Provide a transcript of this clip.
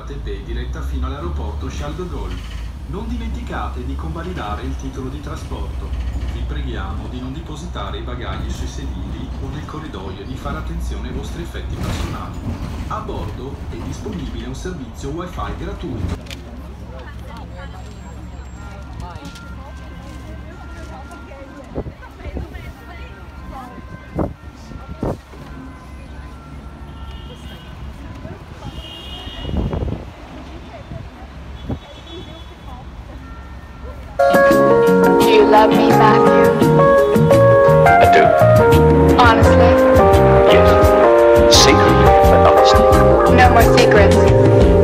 RATP diretta fino all'aeroporto Charles de Gaulle. Non dimenticate di convalidare il titolo di trasporto. Vi preghiamo di non depositare i bagagli sui sedili o nel corridoio e di fare attenzione ai vostri effetti personali. A bordo è disponibile un servizio Wi-Fi gratuito. Do you love me, Matthew? I do. Honestly? Yes. Secretly, but honestly. No more secrets.